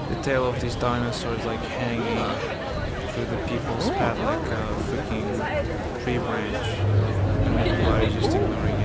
the tail of this dinosaur is like hanging through the people's path like a freaking tree branch, and everybody's just ignoring